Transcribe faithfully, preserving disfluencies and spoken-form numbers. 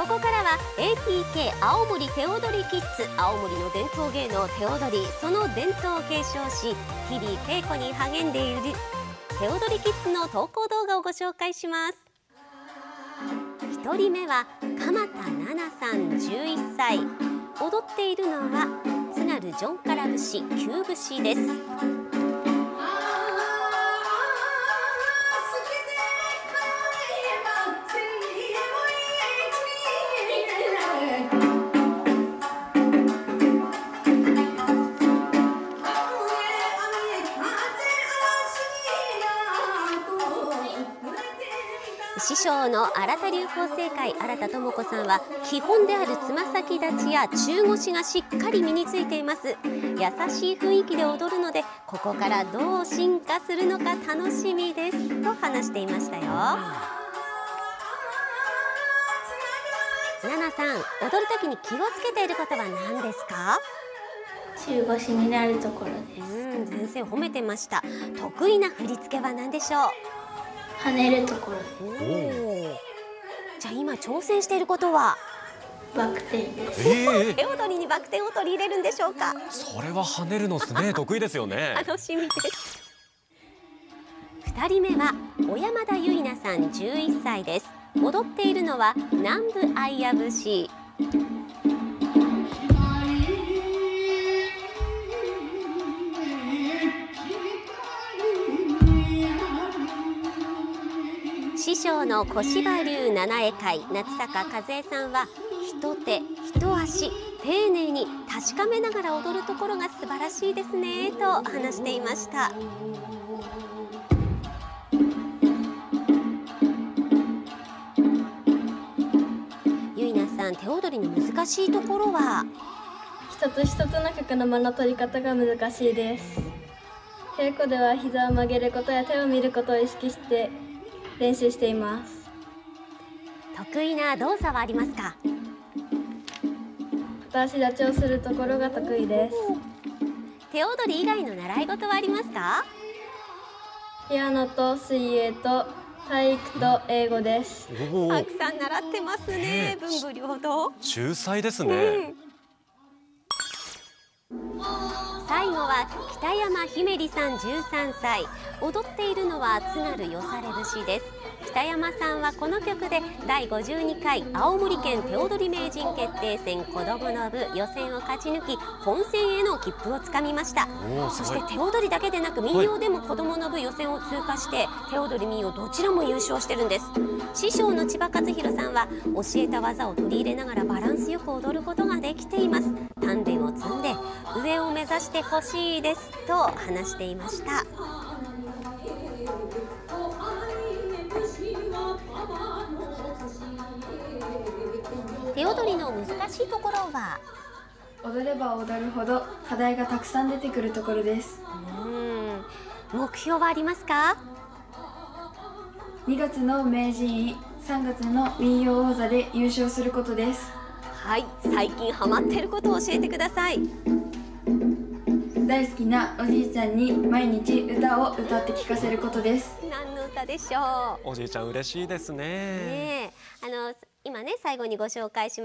ここからは エーティーケー 青森手踊りキッズ、青森の伝統芸能手踊り、その伝統を継承し日々稽古に励んでいる手踊りキッズの投稿動画をご紹介します。ひとりめは鎌田奈々さんじゅういっさい。踊っているのは津軽ジョンカラ節旧節です。師匠の新田流法正会新田智子さんは基本であるつま先立ちや中腰がしっかり身についています。優しい雰囲気で踊るのでここからどう進化するのか楽しみですと話していましたよ。奈々さん、踊る時に気をつけていることは何ですか？ 中腰になるところです。 うん、先生褒めてました。得意な振り付けは何でしょう？ 跳ねるところです。 じゃあ今挑戦していることはバク転です。 えー、手踊りにバク転を取り入れるんでしょうか？ それは跳ねるのですね。得意ですよね。 楽しみです。二人目は小山田結菜さんじゅういっさいです。踊っているのは南部相矢節。師匠の小芝流七重会夏坂和恵さんは一手一足丁寧に確かめながら踊るところが素晴らしいですねと話していました。結菜さん、手踊りの難しいところは？ 一つ一つの曲の間の取り方が難しいです。稽古では膝を曲げることや手を見ることを意識して練習しています。 得意な動作はありますか？ 片足立ちをするところが得意です。 手踊り以外の習い事はありますか？ ピアノと水泳と体育と英語です。 たくさん習ってますね。文武両道。 秀才ですね。 うん、最後は北山姫里さんじゅうさんさい。踊っているのは津軽よされ節です。北山さんはこの曲でだいごじゅうにかい青森県手踊り名人決定戦子どもの部予選を勝ち抜き本戦への切符をつかみました。そして手踊りだけでなく民謡でも子どもの部予選を通過して手踊り民謡どちらも優勝してるんです。師匠の千葉和弘さんは教えた技を取り入れながらバランスよく踊ることができています。鍛錬を積んで上を目指してほしいですと話していました。手踊りの難しいところは？ 踊れば踊るほど課題がたくさん出てくるところです。 うん、目標はありますか？ にがつの名人位、さんがつの民謡王座で優勝することです。 はい、最近ハマっていることを教えてください。 大好きなおじいちゃんに毎日歌を歌って聞かせることです。 何の歌でしょう？ おじいちゃん嬉しいですね。 ねえ、あの今ね最後にご紹介し